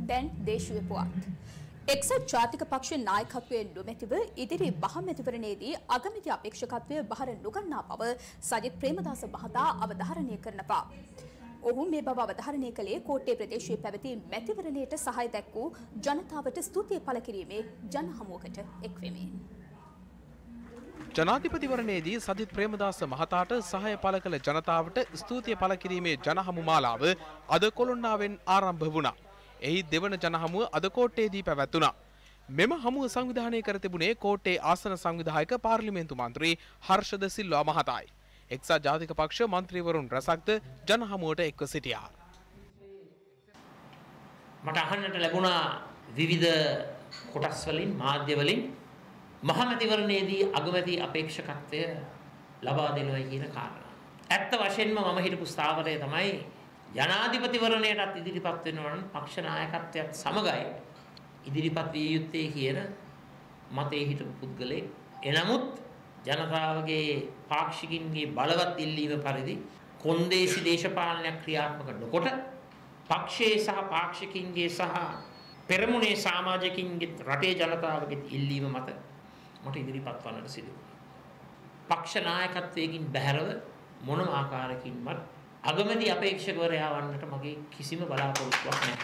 දැන් දේශීය පුවත්. එක්සත් ජාතික පක්ෂ නායකත්වයේ නොමැතිව ඉදිරි මහමැතිවරණයේදී අගමැති අපේක්ෂකත්වය බහර නොගන්නා බව සජිත් ප්‍රේමදාස මහතා අවධාරණය කරනවා. ඔහු මේ බව අවධාරණය කළේ කෝට්ටේ ප්‍රදේශයේ පැවති මැතිවරණයට සහාය දැක් වූ ජනතාවට ස්තුතිය පළ කිරීමේ ජනහමුවකට එක්වෙමින්. ජනාධිපතිවරණයේදී සජිත් ප්‍රේමදාස මහතාට සහාය පළ කළ ජනතාවට ස්තුතිය පළ කිරීමේ ජනහමු මාලාව අද කොළොන්නාවෙන් ආරම්භ වුණා. එහි දෙවන ජනහමුව අද කෝට්ටේදී පැවැත්වුණා. මෙම හමුව සංවිධානය කර තිබුණේ කෝට්ටේ ආසන සංවිධායක පාර්ලිමේන්තු මන්ත්‍රී හර්ෂද සිල්වා මහතායි. එක්සත් ජාතික පක්ෂ මන්ත්‍රීවරුන් රැසක්ද ජනහමුවට එක්ව සිටියා. මට අහන්නට ලැබුණා විවිධ කොටස් වලින් මාධ්‍ය වලින් මහමැතිවරණයේදී අගමැති අපේක්ෂකත්වය ලබා දෙනවා කියන කාරණා. ඇත්ත වශයෙන්ම මම හිතපු ස්ථාවරය තමයි ජනාධිපතිවරණයටත් ඉදිරිපත් වෙනවා නම් පක්ෂ නායකත්වයට සමගයි ඉදිරිපත් විය යුත්තේ කියන මතයේ හිටපු පුද්ගලෙක්. එනමුත් ජනතාවගේ පාක්ෂිකින්ගේ බලවත් ඉල්ලීම පරිදි කොන්දේසි දේශපාලනයක් ක්‍රියාත්මක නොකොට පක්ෂයේ සහ පාක්ෂිකින්ගේ සහ පෙරමුණේ සමාජිකින්ගේ රටේ ජනතාවගේ ඉල්ලීම මත මට ඉදිරිපත් වන්නට සිදු වුණා. පක්ෂ නායකත්වයෙන් බැහැරව මොනම ආකාරයකින්වත් අගමැති අපේක්ෂකවරයා වන්නට මගේ කිසිම බලාපොරොත්තුවක් නැහැ.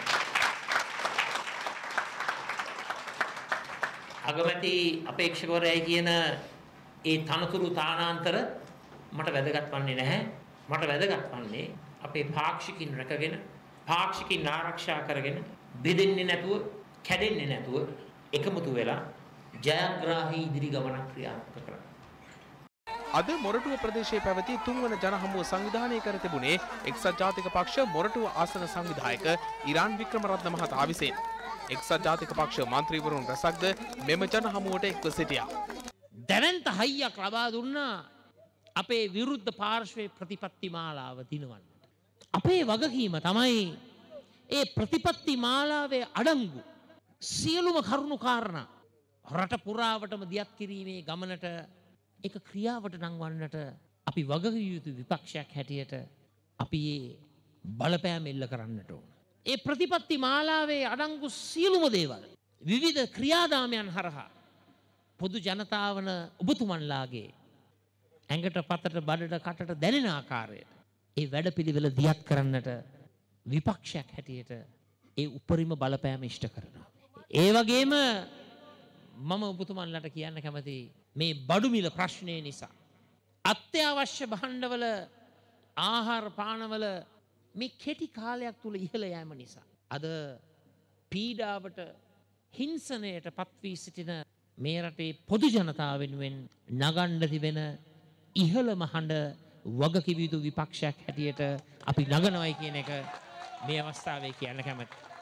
අගමැති අපේක්ෂකවරයයි කියන ඒ තනතුරු තානාන්තර මට වැදගත් වන්නේ නැහැ. මට වැදගත් වන්නේ අපේ පාක්ෂිකින් රැකගෙන පාක්ෂිකින් ආරක්ෂා කරගෙන බෙදෙන්නේ නැතුව කැඩෙන්නේ නැතුව එකමුතු වෙලා ජයග්‍රාහී ඉදිරි ගමනක් ක්‍රියාත්මක කරන්න. අද මොරටුව ප්‍රදේශයේ පැවති තුන්වන ජනහමුව සංවිධානය කර තිබුණේ එක්සත් ජාතික පක්ෂ මොරටුව ආසන සංවිධායක ඉරාන් වික්‍රමරත්න මහතා විසින්. එක්සත් ජාතික පක්ෂ මන්ත්‍රීවරුන් රැසක්ද මෙම ජනහමුවට එක්ව සිටියා. දැනන්ත හයියක් ලබා දුන්නා අපේ විරුද්ධ පාර්ශ්වයේ ප්‍රතිපත්ති මාලාව දිනවන්නට. අපේ වගකීම තමයි ඒ ප්‍රතිපත්ති මාලාවේ අඩංගු සියලුම කරුණු කාරණා රට පුරාවටම දියත් කිරීමේ ගමනට එක ක්‍රියාවට නංවන්නට අපි වගකිව යුතු විපක්ෂයක් හැටියට අපි ඒ බලපෑම එල්ල කරන්නට ඕන. ඒ ප්‍රතිපත්ති මාලාවේ අඩංගු සියලුම දේවල් විවිධ ක්‍රියාදාමයන් හරහා පොදු ජනතාවන ඔබතුමන්ලාගේ ඇඟට පතට බඩට කටට දැනෙන ආකාරයට ඒ වැඩපිළිවෙල දියත් කරන්නට විපක්ෂයක් හැටියට ඒ උපරිම බලපෑම ඉෂ්ට කරනවා. ඒ වගේම මම ඔබතුමන්ලට කියන්න කැමති මේ බඩු මිල ප්‍රශ්නය නිසා අත්‍යවශ්‍ය භාණ්ඩවල ආහාර පානවල මේ කෙටි කාලයක් තුල ඉහළ යෑම නිසා අද පීඩාවට හිංසනයට පත්වී සිටින මේ රටේ පොදු ජනතාව වෙනුවෙන් නගන්න තිබෙන ඉහළම හඬ වගකිව යුතු විපක්ෂයක් හැටියට අපි නගනවයි කියන එක මේ අවස්ථාවේ කියන්න කැමතියි.